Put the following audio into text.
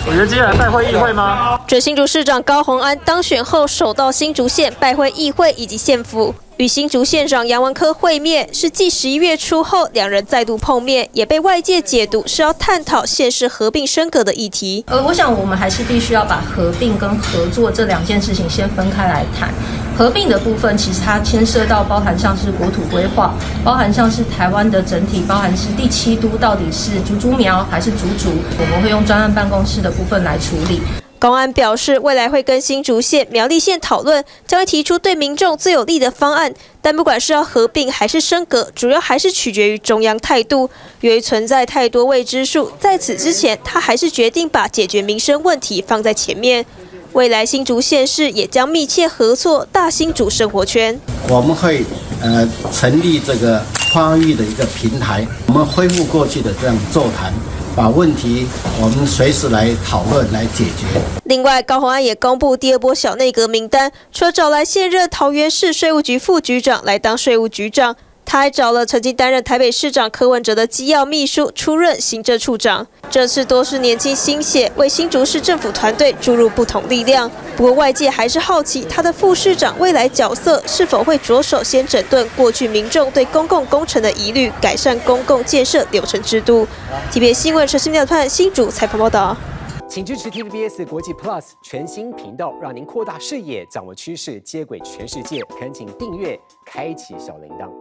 我觉得接下来拜会议会吗？ 准新竹市长高虹安当选后，首到新竹县拜会议会以及县府，与新竹县长杨文科会面，是继11月初后两人再度碰面，也被外界解读是要探讨县市合并升格的议题。 我想我们还是必须要把合并跟合作这两件事情先分开来谈。合并的部分，其实它牵涉到包含像是国土规划，包含像是台湾的整体，包含是第7都到底是竹苗还是竹，我们会用专案办公室的部分来处理。 高安表示，未来会跟新竹县、苗栗县讨论，将会提出对民众最有利的方案。但不管是要合并还是升格，主要还是取决于中央态度。由于存在太多未知数，在此之前，他还是决定把解决民生问题放在前面。未来新竹县市也将密切合作大新竹生活圈。 我们会成立这个跨域的一个平台，我们恢复过去的这样座谈。把问题我们随时来讨论来解决。 另外，高虹安也公布第2波小内阁名单，除了找来现任桃园市税务局副局长来当税务局长，他还找了曾经担任台北市长柯文哲的机要秘书出任行政处长。这次都是年轻新血，为新竹市政府团队注入不同力量。不过外界还是好奇他的副市长未来角色是否会着手先整顿过去民众对公共工程的疑虑，改善公共建设流程制度。TVBS 新闻陈思明探新竹采访报道。 请支持 TVBS 国际 Plus 全新频道，让您扩大视野，掌握趋势，接轨全世界。恳请订阅，开启小铃铛。